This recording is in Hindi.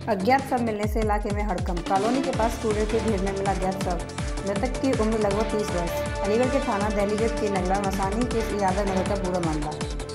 अज्ञात शव मिलने से इलाके में हड़कंप। कॉलोनी के पास कूड़े की ढेर में मिला अज्ञात शव। मृतक की उम्र लगभग 30 वर्ष। अलीगढ़ के थाना दहलीगंज के नगड़ा मसानी के यादव नगर का पूरा मामला।